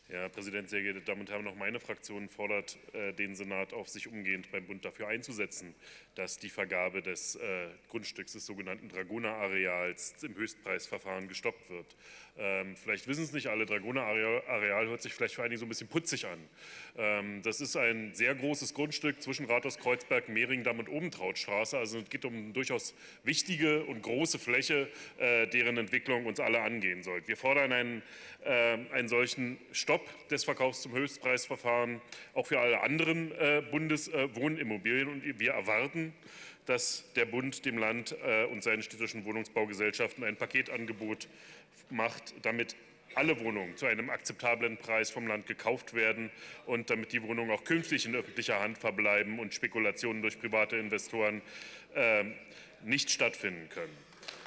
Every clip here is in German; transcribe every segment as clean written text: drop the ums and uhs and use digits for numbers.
Herr Präsident, sehr geehrte Damen und Herren! Auch meine Fraktion fordert den Senat auf, sich umgehend beim Bund dafür einzusetzen, dass die Vergabe des Grundstücks des sogenannten Dragoner-Areals im Höchstpreisverfahren gestoppt wird. Vielleicht wissen es nicht alle, Dragoner-Areal hört sich vielleicht für einige so ein bisschen putzig an. Das ist ein sehr großes Grundstück zwischen Rathaus-Kreuzberg, Mehringdamm und Obentrautstraße. Also es geht um eine durchaus wichtige und große Fläche, deren Entwicklung uns alle angehen sollte. Wir fordern einen solchen Stopp des Verkaufs zum Höchstpreisverfahren auch für alle anderen Bundeswohnimmobilien. Und wir erwarten, dass der Bund dem Land und seinen städtischen Wohnungsbaugesellschaften ein Paketangebot macht, damit alle Wohnungen zu einem akzeptablen Preis vom Land gekauft werden und damit die Wohnungen auch künftig in öffentlicher Hand verbleiben und Spekulationen durch private Investoren nicht stattfinden können.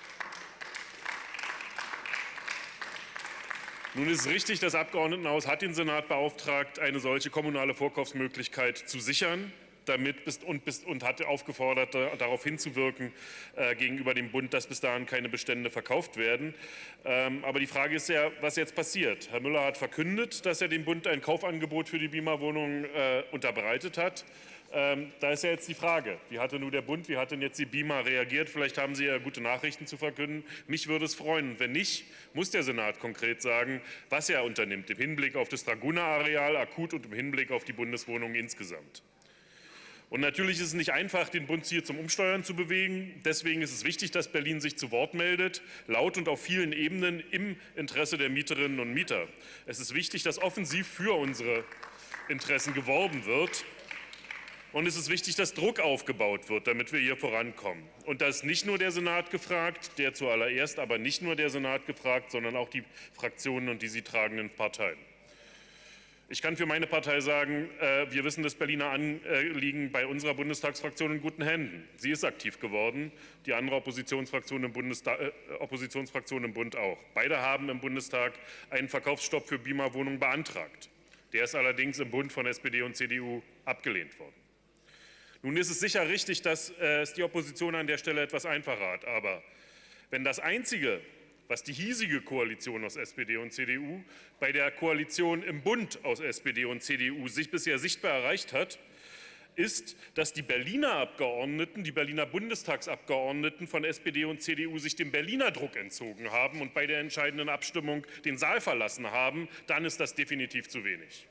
Nun ist es richtig, das Abgeordnetenhaus hat den Senat beauftragt, eine solche kommunale Vorkaufsmöglichkeit zu sichern, und hat aufgefordert, darauf hinzuwirken gegenüber dem Bund, dass bis dahin keine Bestände verkauft werden. Aber die Frage ist ja, was jetzt passiert. Herr Müller hat verkündet, dass er dem Bund ein Kaufangebot für die BIMA-Wohnungen unterbreitet hat. Da ist ja jetzt die Frage, wie hat denn nun der Bund, wie hat denn jetzt die BIMA reagiert? Vielleicht haben Sie ja gute Nachrichten zu verkünden. Mich würde es freuen. Wenn nicht, muss der Senat konkret sagen, was er unternimmt, im Hinblick auf das Dragoner-Areal akut und im Hinblick auf die Bundeswohnungen insgesamt. Und natürlich ist es nicht einfach, den Bund hier zum Umsteuern zu bewegen. Deswegen ist es wichtig, dass Berlin sich zu Wort meldet, laut und auf vielen Ebenen im Interesse der Mieterinnen und Mieter. Es ist wichtig, dass offensiv für unsere Interessen geworben wird. Und es ist wichtig, dass Druck aufgebaut wird, damit wir hier vorankommen. Und da ist nicht nur der Senat gefragt, der zuallererst, aber nicht nur der Senat gefragt, sondern auch die Fraktionen und die sie tragenden Parteien. Ich kann für meine Partei sagen, wir wissen das Berliner Anliegen bei unserer Bundestagsfraktion in guten Händen. Sie ist aktiv geworden, die andere Oppositionsfraktion im Bund auch. Beide haben im Bundestag einen Verkaufsstopp für BIMA-Wohnungen beantragt. Der ist allerdings im Bund von SPD und CDU abgelehnt worden. Nun ist es sicher richtig, dass es die Opposition an der Stelle etwas einfacher hat. Aber wenn das Einzige, was die hiesige Koalition aus SPD und CDU bei der Koalition im Bund aus SPD und CDU sich bisher sichtbar erreicht hat, ist, dass die Berliner Abgeordneten, die Berliner Bundestagsabgeordneten von SPD und CDU sich dem Berliner Druck entzogen haben und bei der entscheidenden Abstimmung den Saal verlassen haben, dann ist das definitiv zu wenig.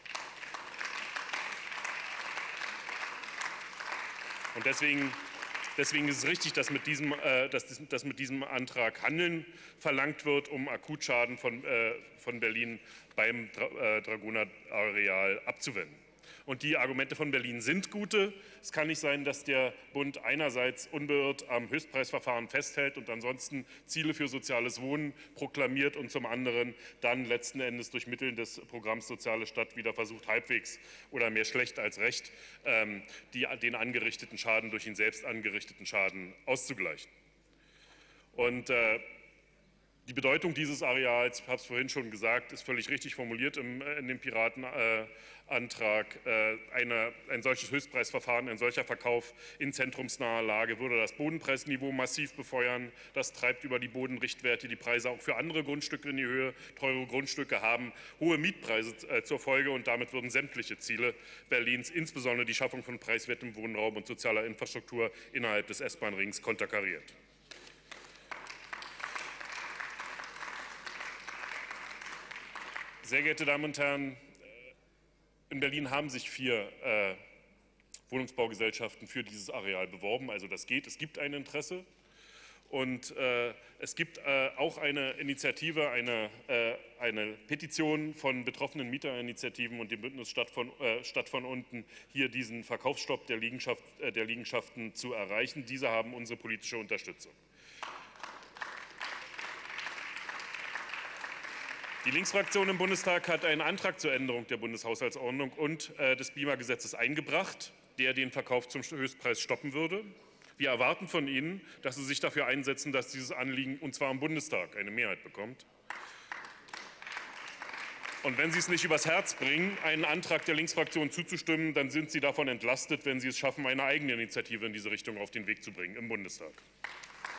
Und deswegen ist es richtig, dass mit diesem Antrag Handeln verlangt wird, um Akutschaden von Berlin beim Dragoner-Areal abzuwenden. Und die Argumente von Berlin sind gute. Es kann nicht sein, dass der Bund einerseits unbeirrt am Höchstpreisverfahren festhält und ansonsten Ziele für soziales Wohnen proklamiert und zum anderen dann letzten Endes durch Mittel des Programms Soziale Stadt wieder versucht, halbwegs oder mehr schlecht als recht den angerichteten Schaden durch ihn selbst angerichteten Schaden auszugleichen. Und die Bedeutung dieses Areals, ich habe es vorhin schon gesagt, ist völlig richtig formuliert in dem Piratenantrag. Ein solches Höchstpreisverfahren, ein solcher Verkauf in zentrumsnaher Lage würde das Bodenpreisniveau massiv befeuern. Das treibt über die Bodenrichtwerte die Preise auch für andere Grundstücke in die Höhe. Teure Grundstücke haben hohe Mietpreise zur Folge und damit würden sämtliche Ziele Berlins, insbesondere die Schaffung von preiswertem Wohnraum und sozialer Infrastruktur innerhalb des S-Bahn-Rings, konterkariert. Sehr geehrte Damen und Herren, in Berlin haben sich 4 Wohnungsbaugesellschaften für dieses Areal beworben. Also das geht, es gibt ein Interesse. Und es gibt auch eine Initiative, eine Petition von betroffenen Mieterinitiativen und dem Bündnis Stadt von unten, hier diesen Verkaufsstopp der Liegenschaften zu erreichen. Diese haben unsere politische Unterstützung. Die Linksfraktion im Bundestag hat einen Antrag zur Änderung der Bundeshaushaltsordnung und des BIMA-Gesetzes eingebracht, der den Verkauf zum Höchstpreis stoppen würde. Wir erwarten von Ihnen, dass Sie sich dafür einsetzen, dass dieses Anliegen, und zwar im Bundestag, eine Mehrheit bekommt. Und wenn Sie es nicht übers Herz bringen, einen Antrag der Linksfraktion zuzustimmen, dann sind Sie davon entlastet, wenn Sie es schaffen, eine eigene Initiative in diese Richtung auf den Weg zu bringen im Bundestag.